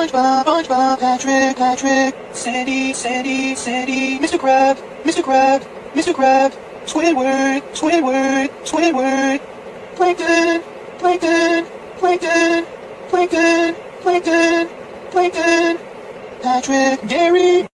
SpongeBob, SpongeBob, Patrick, Patrick, Sandy, Sandy, Sandy, Mr. Crab, Mr. Crab, Mr. Crab, Squidward, Squidward, Squidward, Plankton, Plankton, Plankton, Plankton, Plankton, Plankton, Patrick, Gary.